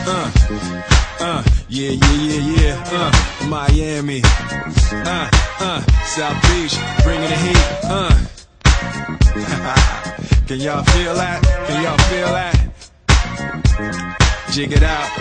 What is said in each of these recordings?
Yeah. Miami. South Beach, bringing the heat. Can y'all feel that? Can y'all feel that? Jig it out.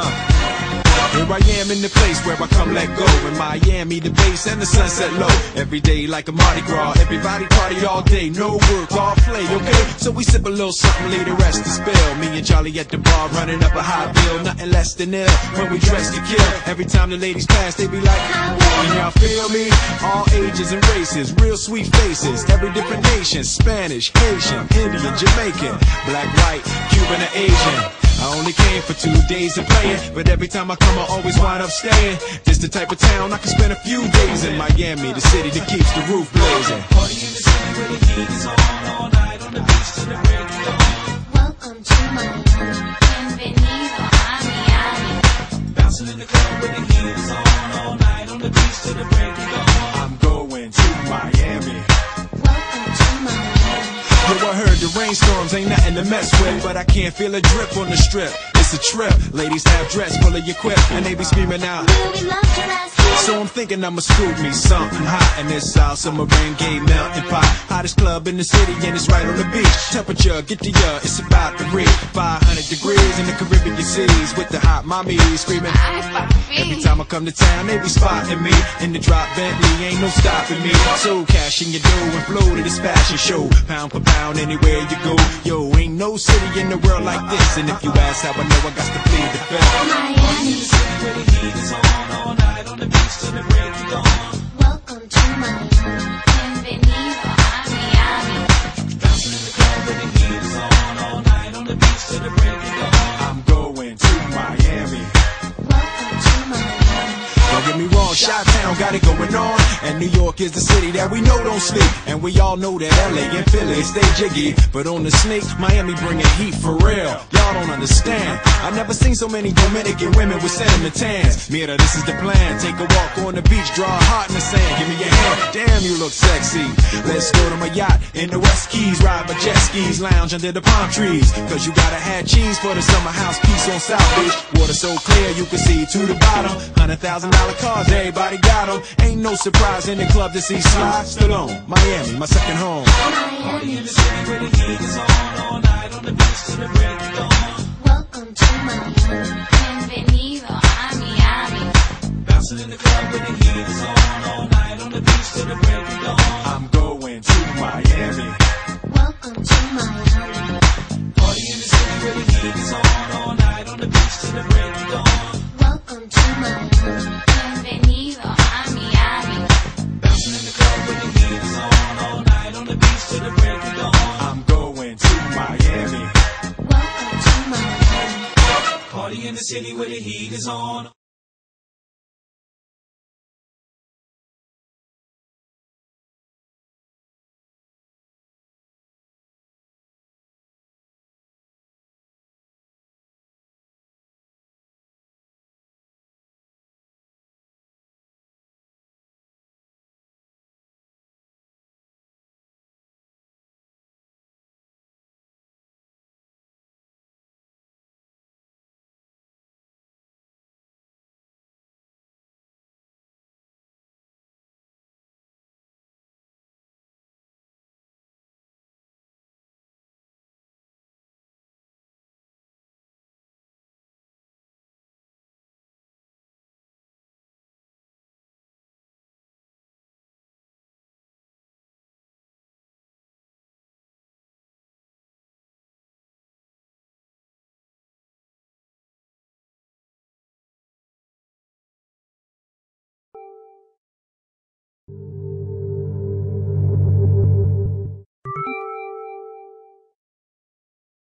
Here I am in the place where I come let go. In Miami, the bass and the sunset low. Every day like a Mardi Gras. Everybody party all day, no work, all play, okay? So we sip a little something, lay the rest to spill. Me and Charlie at the bar running up a high bill. Nothing less than ill when we dress to kill. Every time the ladies pass, they be like, can y'all feel me? All ages and races, real sweet faces. Every different nation, Spanish, Haitian, Indian, Jamaican, black, white, Cuban, or Asian. I only came for 2 days of playing, but every time I come I always wind up staying. This the type of town I can spend a few days in. Miami, the city that keeps the roof blazing. Party in the city where the heat is on, all night on the beach till the break of dawn. Welcome to Miami, bienvenido a Miami. Bouncing in the club where the heat is on, all night on the beach till the break of dawn. I'm going to Miami. Welcome to Miami. Yo, I heard the rainstorms ain't nothing to mess with, but I can't feel a drip on the strip. It's a trip. Ladies have dress full of your quip, and they be screaming out, We love your ass. so I'm thinking I'ma scoop me something hot in this South Submarine Gay melting pot. Hottest club in the city and it's right on the beach. Temperature, get to ya, it's about to reach 500 degrees in the Caribbean seas with the hot mommy screaming. Every time I come to town, they be spotting me in the drop Bentley, ain't no stopping me. So cash in your dough and flow to this fashion show, pound for pound anywhere you go. Yo, ain't no city in the world like this, and if you ask how I know, I got to plead the fifth. Party in the city where the heat is on, all night on the beach till the break of dawn. Welcome to Miami, bienvenido a Miami. Bouncing in the club where the heat is on, all night on the beach till the break of dawn. I'm going to Miami. Welcome to Miami. Don't get me wrong, Chi-Town got it going on, and New York is the city that we know don't sleep. And we all know that LA and Philly stay jiggy, but on the sneak, Miami bringing heat for real. Y'all don't understand. I never seen so many Dominican women with cinnamon tans. Mira, this is the plan. Take a walk on the beach, draw a heart in the sand. Give me your hand. Damn, you look sexy. Let's go to my yacht in the West Keys, ride my jet skis, lounge under the palm trees. Cause you gotta have cheese for the summer house piece on South Beach. Water so clear you can see to the bottom. $100,000 cars, everybody got them. Ain't no surprise in the club to see Sly Stallone. Miami, my second home. Party in the city where the heat is on, all night on the beach till the break of dawn. Welcome to Miami, bienvenido a Miami. Bouncing in the club where the heat is on, all night on the beach till the break of dawn. I'm going to Miami. Welcome to Miami. Party in the city where the heat is on, all night on the beach till the break of dawn. Welcome to Miami, bienvenido a Miami. Bouncing in the club where the heat is on, all night on the beach till the break of dawn. I'm going to Miami. Welcome to Miami. Party in the city where the heat is on.